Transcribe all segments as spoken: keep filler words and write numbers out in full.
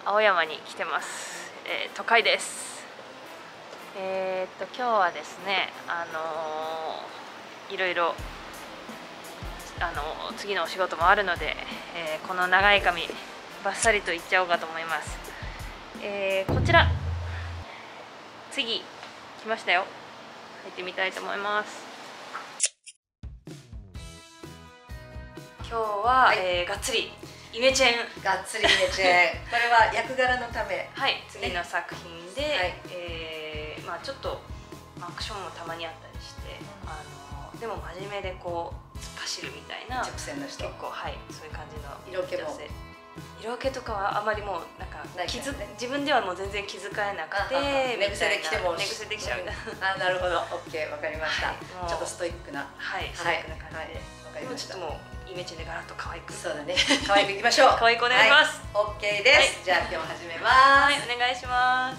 青山に来てます。えー、都会です。えー、っと今日はですね、あのー、いろいろあのー、次のお仕事もあるので、えー、この長い髪バッサリといっちゃおうかと思います。えー、こちら次来ましたよ。入ってみたいと思います。今日は、はい、えー、がっつりイメチェンがっつりイメチェンこれは役柄のため、 はい、次の作品で、はい、えー、まあちょっとアクションもたまにあったりして、うん、あのでも真面目でこう突っ走るみたいな直線の人、 結構はいそういう感じの色気も色気とかはあまりもうなんか気づ、ね、自分ではもう全然気づかえなくて寝癖できても寝癖できちゃうみたいな、 うん、あなるほど OK わかりました、はい、ちょっとストイックなはいストイックな感じで、はい、でもちょっともうイメチェンでガラッと可愛くそうだね可愛くいきましょう可愛くお願いします、 はい、OK です、はい、じゃあ今日始めます。 はいお願いします。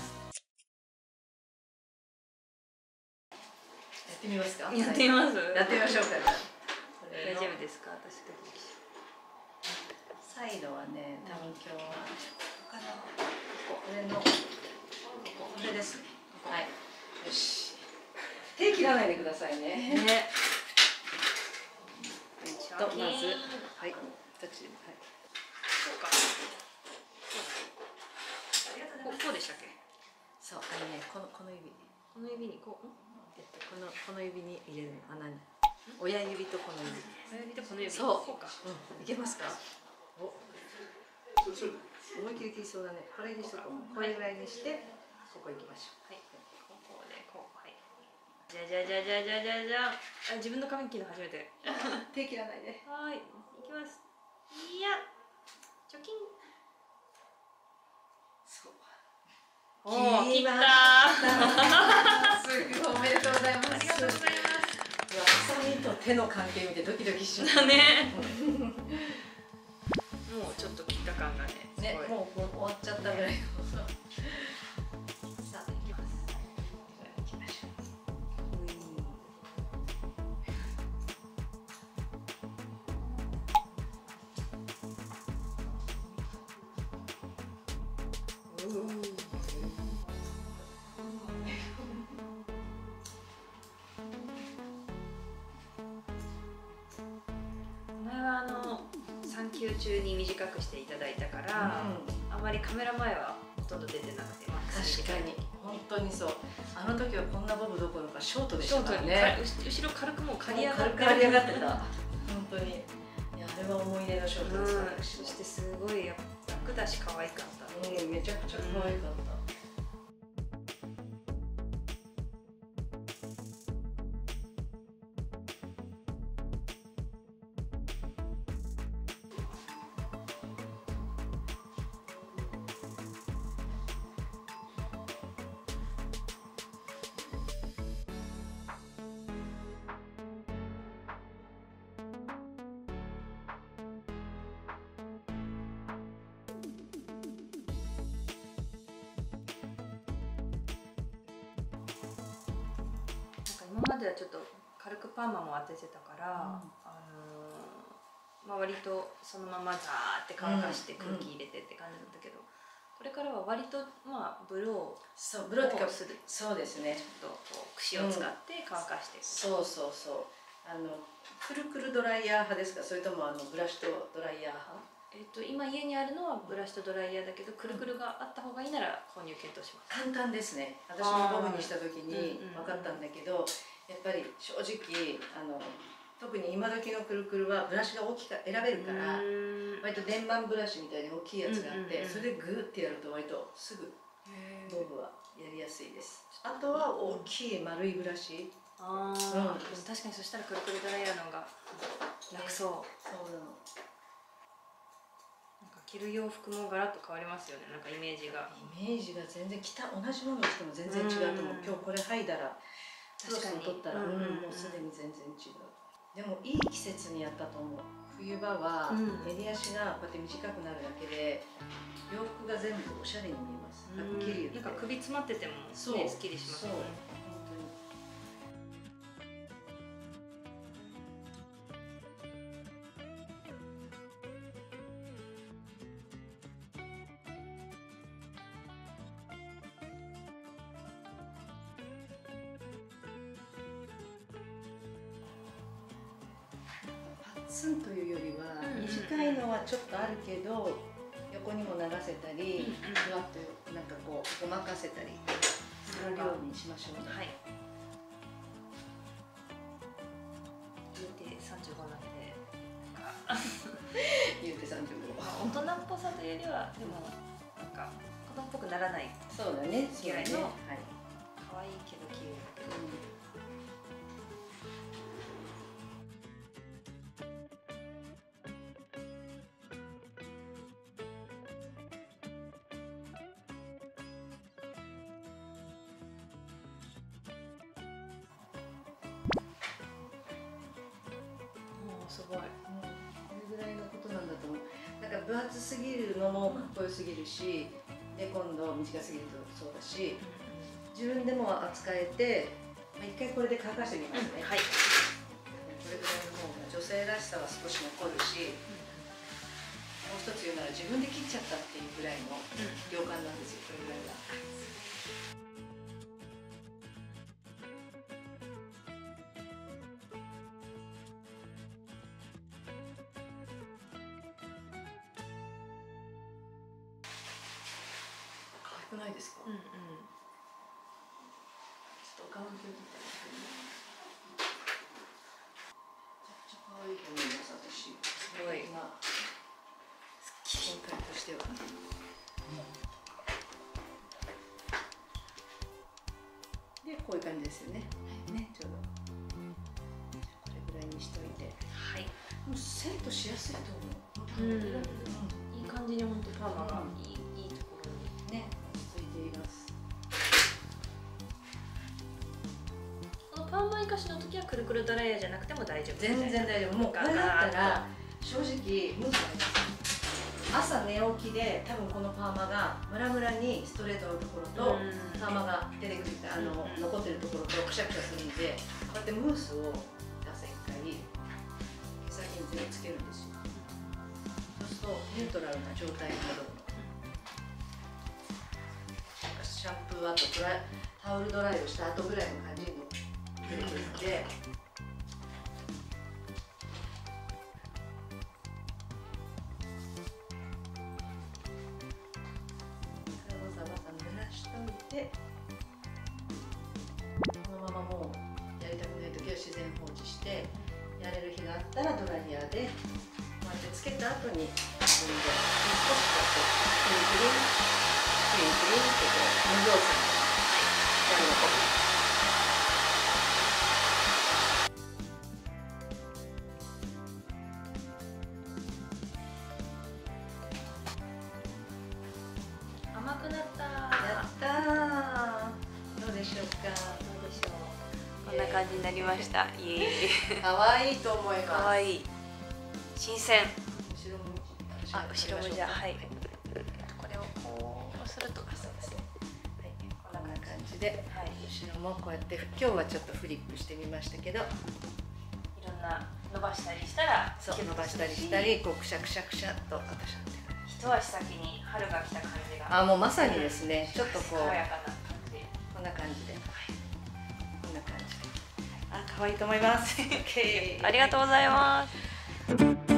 やってみますか。 やってみます。 やってみましょうか。 大丈夫ですか。私ドキドキしサイドはね、多分今日は他のこれのこれですね。はい。よし。手切らないでくださいね。ね。とまずはい。私はい。 そうか。ここうでしたっけ。 そうあのねこのこの指この指にこう。 えっとこのこの指に入れるの穴に。親指とこの指。 親指とこの指。 そう。 こうか。 うん。いけますか。お。思い切り切りそうだね。これにしとこう。これぐらいにしてここ行きましょう。 はい。ここでこうはい。じゃじゃじゃじゃじゃじゃじゃ。あ自分の髪切るの初めて。 手切らないで。 はい。いきます。いや。チョキン。 そう。 おお切った。 すごいおめでとうございます。 ありがとうございます。 ハサミと手の関係見てドキドキしましたね。もうちょっと切った感がね。 ね、もう終わっちゃったぐらいの。さあ、いきます。行きましょう。 前はあの産休中に短くしていただいたから、うん、あまりカメラ前はほとんど出てなくて、 確かに本当にそう。あの時はこんなボブどころかショートでしたからね。 後ろ軽くもう刈り上がって刈り上がってた。本当に。いやあれは思い出のショートです。 そしてすごい楽だし可愛かった。 うん、めちゃくちゃ可愛かった。 今まではちょっと軽くパーマも当ててたから、うん、あのー、まあ割とそのままザーって乾かして空気入れてって感じだったけど、うんうん、これからは割とまあブローそうブローをする。 そうですね。ちょっとこう櫛を使って乾かしていく、 うん、そうそうそう。あのくるくるドライヤー派ですか、それともあのブラシとドライヤー派？ えっと今家にあるのはブラシとドライヤーだけど、くるくるがあった方がいいなら購入検討します。 簡単ですね。私もボブにした時に分かったんだけど、やっぱり正直あの特に今時のくるくるはブラシが大きく選べるから、割と電満ブラシみたいに大きいやつがあって、それでグーってやると割とすぐボブはやりやすいです。あとは大きい丸いブラシ。 ああ、うん、確かにそしたらくるくるドライヤーの方が楽そう。 そうなの。 着る洋服もガラッと変わりますよね。なんかイメージが。 イメージが全然着た同じものを着ても全然違うと思う。今日これ履いたら、確かに取ったら、うんもうすでに全然違う。でもいい季節にやったと思う。冬場は襟足がこうやって短くなるだけで洋服が全部おしゃれに見えます。はっきり言って。 なんか首詰まっててもねすっきりしますよね。 ツンというよりは短いのはちょっとあるけど横にも流せたり、ふわっとなんかこうごまかせたりするようにしましょう。はい。 言うてさんじゅうごなんで、 言うてさんじゅうご。 大人っぽさというよりはでもなんか子供っぽくならない。 そうだね。 ぐらいの可愛いけど綺麗だけど。すごい、 これぐらいのことなんだと思う。なんか分厚すぎるのもかっこよすぎるし、で今度短すぎるとそうだし、自分でも扱えて、まあ、一回これで乾かしてみますね。はい。これぐらいの方が女性らしさは少し残るし、もう一つ言うなら自分で切っちゃったっていうぐらいの量感なんですよ。これぐらいは。ないですか。うんうん。ちょっとお顔に気をつけて。めちゃくちゃ可愛いと思います。私。すごい。今。今回としては。で、こういう感じですよね。ね、ちょうど。これぐらいにしといて。はい。もうセットしやすいと思う。うん。 いい感じに本当パーマがいい。 ね、ついています。 このパーマ生かしの時はくるくるドライヤーじゃなくても大丈夫。 全然大丈夫。もうこれだったら正直ムース朝寝起きで多分このパーマがムラムラにストレートのところとパーマが出てくるあの残ってるところとくしゃくしゃするんで、こうやってムースを朝一回毛先に全部つけるんですよ。そうするとニュートラルな状態に戻るの。シャンプーあとドライタオルドライをした後ぐらいの感じに出てくるので、わざわざ濡らしといて、このままもうやりたくない時は自然放置して、やれる日があったらドライヤーでこうやってつけた後に自分で少しこうクリクリクリクリってこう無造作にやるのと。 甘くなった。 やったー。どうでしょうか。 どうでしょう。こんな感じになりました。イエーイ。 可愛いと思います。 可愛い。新鮮。 後ろ向き。 あ、後ろ向き。はい。これをこうすると。そうですね。 はい。こんな感じで、はい、後ろもこうやって今日はちょっとフリップしてみましたけど、いろんな伸ばしたりしたら、 そう伸ばしたりしたり、こうくしゃくしゃくしゃっと私は一足先に春が来た感じが。 あ、もうまさにですね。ちょっとこう爽やかな感じで。 こんな感じで。こんな感じで。あ、可愛いと思います。 ありがとうございます。